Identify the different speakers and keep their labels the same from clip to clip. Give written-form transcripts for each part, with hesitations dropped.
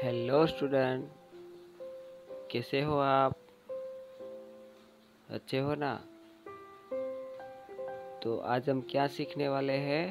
Speaker 1: Hello student, कैसे हो आप? अच्छे हो ना? तो आज हम क्या सीखने वाले हैं?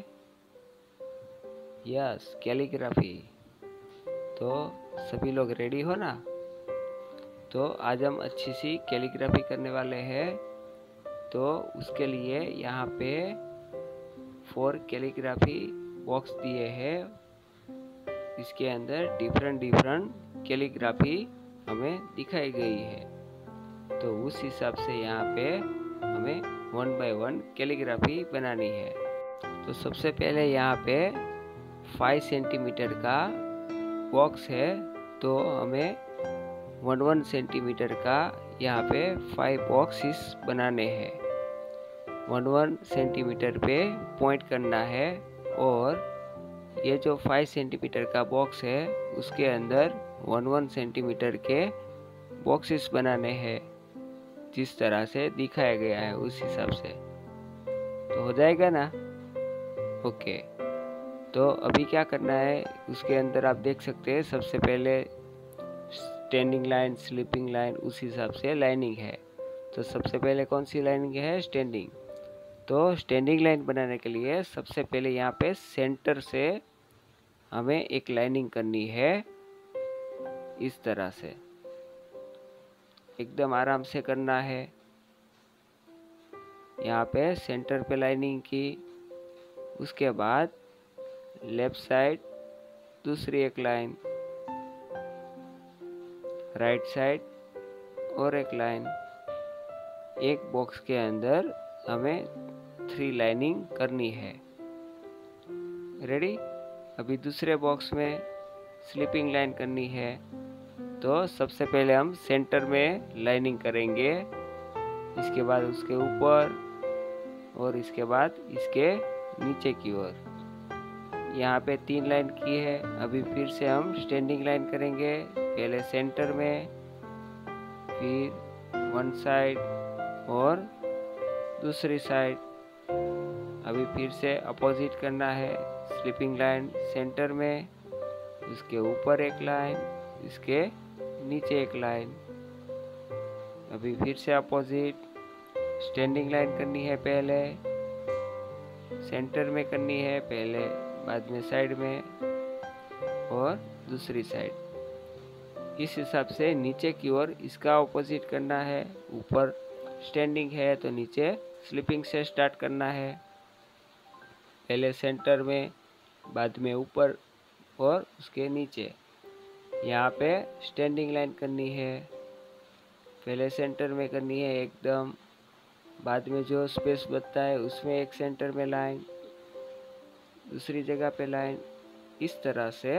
Speaker 1: Yes, calligraphy. तो सभी लोग रेडी हो ना? तो आज हम अच्छी सी कैलीग्राफी करने वाले हैं। तो उसके लिए यहाँ पे 4 कैलीग्राफी बॉक्स दिए हैं। इसके अंदर डिफरेंट कैलीग्राफी हमें दिखाई गई है। तो उस हिसाब से यहाँ पे हमें 1 बाय 1 कैलीग्राफी बनानी है। तो सबसे पहले यहाँ पे 5 सेंटीमीटर का बॉक्स है, तो हमें 1 सेंटीमीटर का यहाँ पे 5 बॉक्सेस बनाने हैं। 1 सेंटीमीटर पे पॉइंट करना है और ये जो 5 सेंटीमीटर का बॉक्स है उसके अंदर 1 सेंटीमीटर के बॉक्सेस बनाने हैं, जिस तरह से दिखाया गया है उस हिसाब से। तो हो जाएगा ना? ओके। तो अभी क्या करना है, उसके अंदर आप देख सकते हैं सबसे पहले स्टैंडिंग लाइन, स्लीपिंग लाइन, उस हिसाब से लाइनिंग है। तो सबसे पहले कौन सी लाइनिंग है? स्टैंडिंग। तो स्टैंडिंग लाइन बनाने के लिए सबसे पहले यहाँ पे सेंटर से हमें एक लाइनिंग करनी है, इस तरह से एकदम आराम से करना है। यहाँ पे सेंटर पे लाइनिंग की, उसके बाद लेफ्ट साइड दूसरी एक लाइन, राइट साइड और एक लाइन। एक बॉक्स के अंदर हमें 3 लाइनिंग करनी है। रेडी? अभी दूसरे बॉक्स में स्लीपिंग लाइन करनी है। तो सबसे पहले हम सेंटर में लाइनिंग करेंगे, इसके बाद उसके ऊपर और इसके बाद इसके नीचे की ओर। यहाँ पे 3 लाइन की है। अभी फिर से हम स्टैंडिंग लाइन करेंगे, पहले सेंटर में, फिर 1 साइड और दूसरी साइड। अभी फिर से अपोजिट करना है, स्लीपिंग लाइन सेंटर में, उसके ऊपर एक लाइन, इसके नीचे एक लाइन। अभी फिर से अपोजिट स्टैंडिंग लाइन करनी है, पहले सेंटर में करनी है, पहले बाद में साइड में और दूसरी साइड। इस हिसाब से नीचे की ओर इसका ऑपोजिट करना है। ऊपर स्टैंडिंग है तो नीचे स्लीपिंग से स्टार्ट करना है, पहले सेंटर में, बाद में ऊपर और उसके नीचे। यहाँ पे स्टैंडिंग लाइन करनी है, पहले सेंटर में करनी है एकदम, बाद में जो स्पेस बचता है उसमें एक सेंटर में लाइन, दूसरी जगह पे लाइन। इस तरह से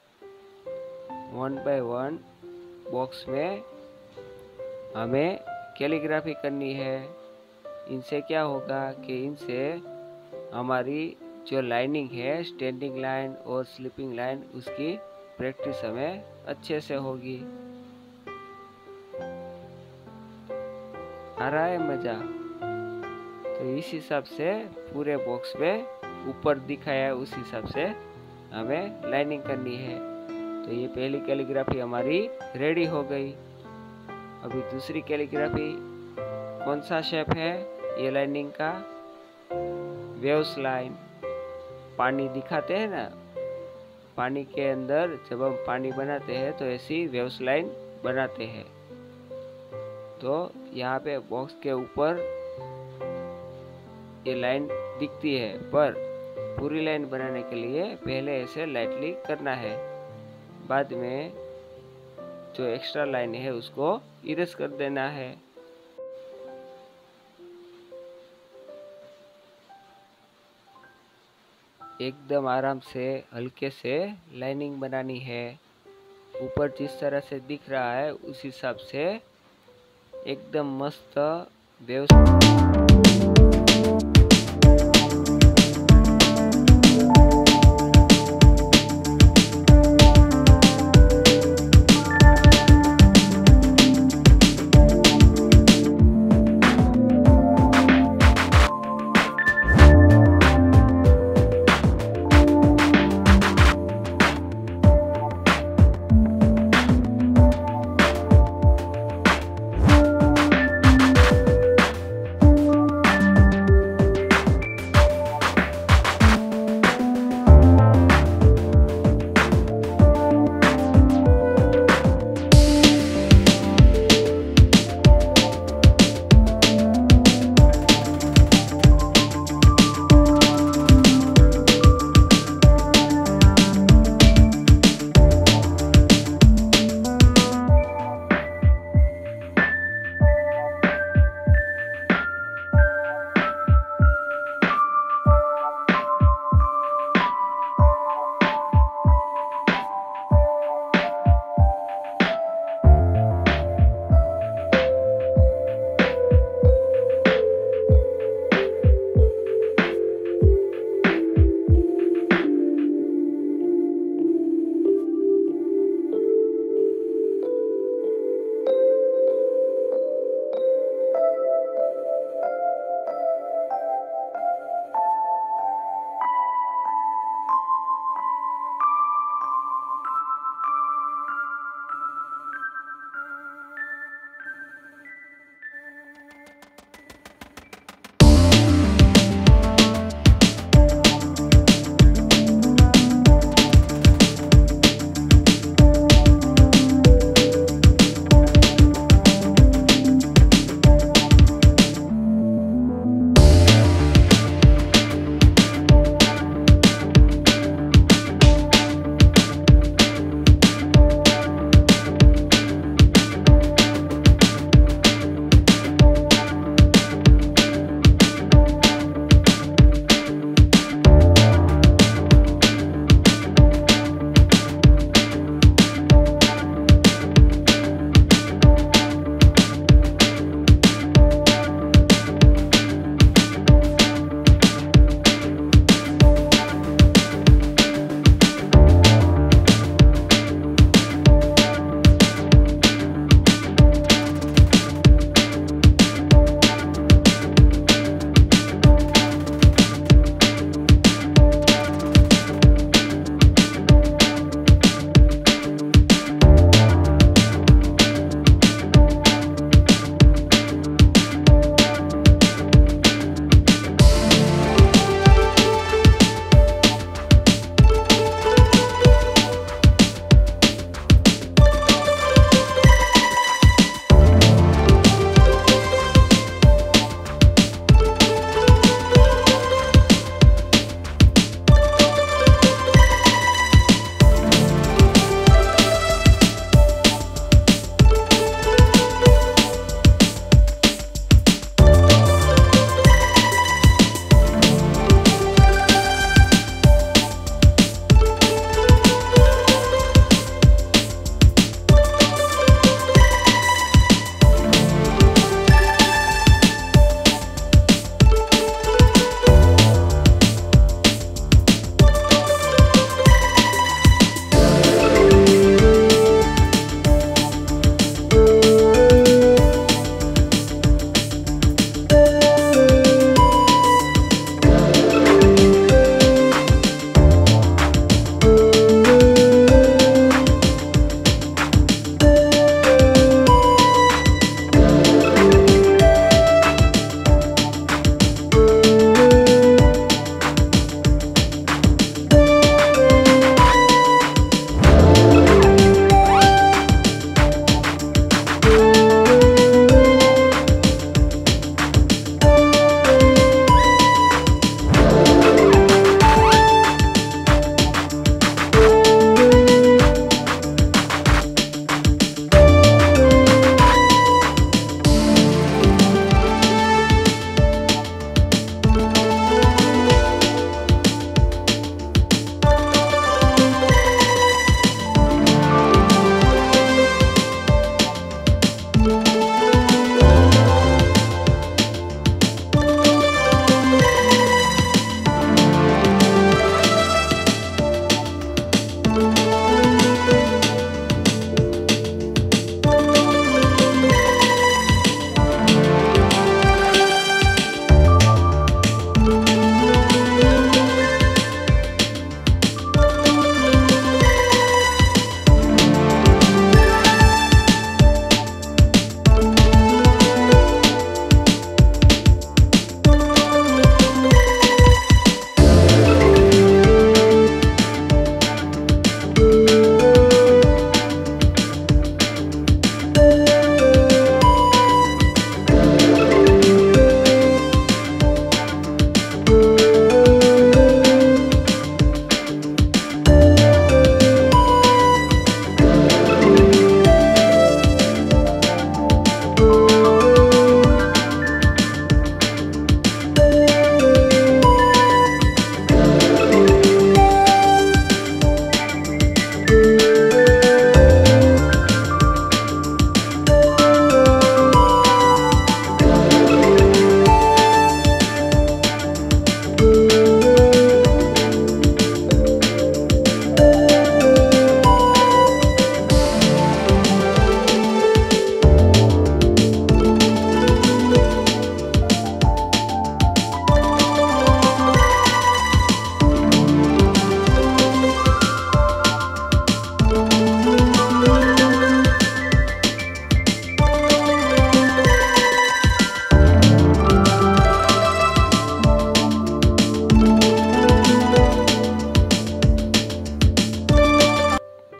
Speaker 1: 1 बाय 1 बॉक्स में हमें कैलीग्राफी करनी है। इनसे क्या होगा कि इनसे हमारी जो लाइनिंग है, स्टैंडिंग लाइन और स्लीपिंग लाइन, उसकी प्रैक्टिस हमें अच्छे से होगी। आ रहा है मज़ा? तो इस हिसाब से पूरे बॉक्स में ऊपर दिखाया है उस हिसाब से हमें लाइनिंग करनी है। तो ये पहली कैलीग्राफी हमारी रेडी हो गई। अभी दूसरी कैलीग्राफी, कौन सा शेप है ये लाइनिंग का? Waves line. पानी दिखाते हैं ना, पानी के अंदर जब हम पानी बनाते हैं तो ऐसी वेव्स लाइन बनाते हैं। तो यहाँ पे बॉक्स के ऊपर ये लाइन दिखती है, पर पूरी लाइन बनाने के लिए पहले ऐसे लाइटली करना है, बाद में जो एक्स्ट्रा लाइन है उसको इरेज कर देना है। एकदम आराम से हल्के से लाइनिंग बनानी है। ऊपर जिस तरह से दिख रहा है उस हिसाब से एकदम मस्त वेव्स।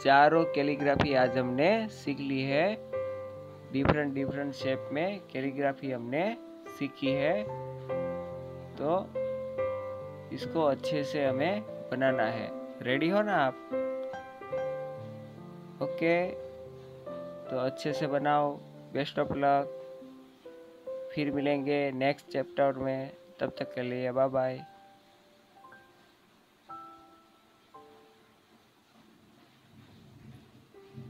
Speaker 1: चारों कैलीग्राफी आज हमने सीख ली है। डिफरेंट शेप में कैलीग्राफी हमने सीखी है। तो इसको अच्छे से हमें बनाना है। रेडी हो ना आप? ओके, तो अच्छे से बनाओ। Best of luck. फिर मिलेंगे नेक्स्ट चैप्टर में। तब तक के लिए बाय बाय।